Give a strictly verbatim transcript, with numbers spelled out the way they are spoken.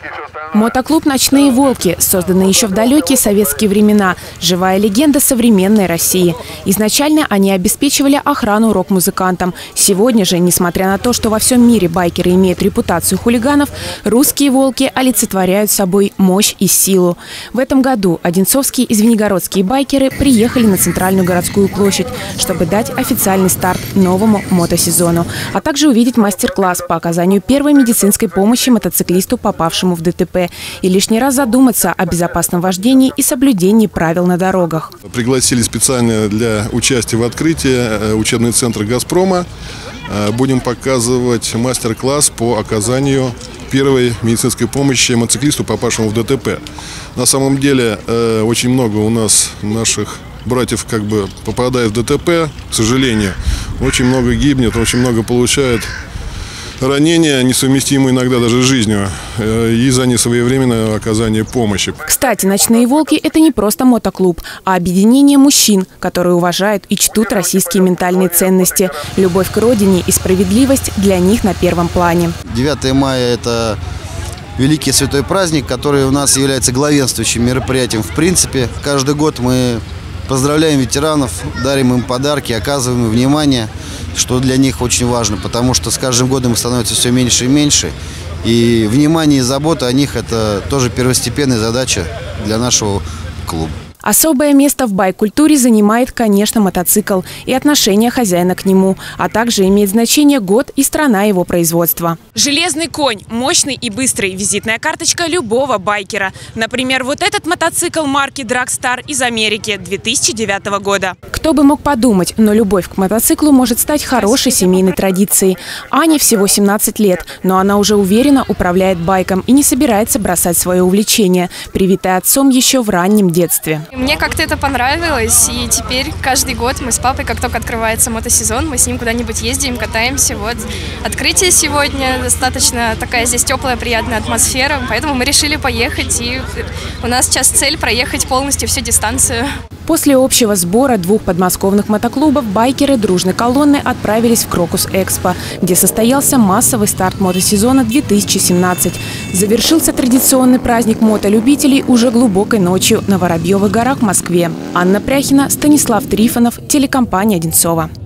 Мотоклуб «Ночные волки», созданный еще в далекие советские времена, живая легенда современной России. Изначально они обеспечивали охрану рок-музыкантам. Сегодня же, несмотря на то, что во всем мире байкеры имеют репутацию хулиганов, русские волки олицетворяют собой мощь и силу. В этом году одинцовские и звенигородские байкеры приехали на центральную городскую площадь, чтобы дать официальный старт новому мотосезону, а также увидеть мастер-класс по оказанию первой медицинской помощи мотоциклисту, попавшему в ДТП, и лишний раз задуматься о безопасном вождении и соблюдении правил на дорогах. Пригласили специально для участия в открытии учебный центр «Газпрома». Будем показывать мастер-класс по оказанию первой медицинской помощи мотоциклисту, попавшему в ДТП. На самом деле очень много у нас наших братьев как бы попадает в ДТП, к сожалению. Очень много гибнет, очень много получают ранения, несовместимые иногда даже с жизнью, из-за несвоевременного оказания помощи. Кстати, «Ночные волки» – это не просто мотоклуб, а объединение мужчин, которые уважают и чтут российские ментальные ценности. Любовь к родине и справедливость для них на первом плане. девятое мая – это великий святой праздник, который у нас является главенствующим мероприятием. В принципе, каждый год мы поздравляем ветеранов, дарим им подарки, оказываем им внимание, что для них очень важно, потому что с каждым годом их становится все меньше и меньше. И внимание и забота о них – это тоже первостепенная задача для нашего клуба. Особое место в байк-культуре занимает, конечно, мотоцикл и отношение хозяина к нему, а также имеет значение год и страна его производства. Железный конь, мощный и быстрый – визитная карточка любого байкера. Например, вот этот мотоцикл марки Dragstar из Америки две тысячи девятого года. Кто бы мог подумать, но любовь к мотоциклу может стать хорошей семейной традицией. Ане всего семнадцать лет, но она уже уверенно управляет байком и не собирается бросать свое увлечение, привитое отцом еще в раннем детстве. Мне как-то это понравилось, и теперь каждый год мы с папой, как только открывается мотосезон, мы с ним куда-нибудь ездим, катаемся. Вот открытие сегодня, достаточно такая здесь теплая, приятная атмосфера, поэтому мы решили поехать, и у нас сейчас цель проехать полностью всю дистанцию. После общего сбора двух подмосковных мотоклубов байкеры дружной колонны отправились в Крокус-Экспо, где состоялся массовый старт мотосезона две тысячи семнадцать. Завершился традиционный праздник мотолюбителей уже глубокой ночью на Воробьевых горах в Москве. Анна Пряхина, Станислав Трифонов, телекомпания «Одинцово».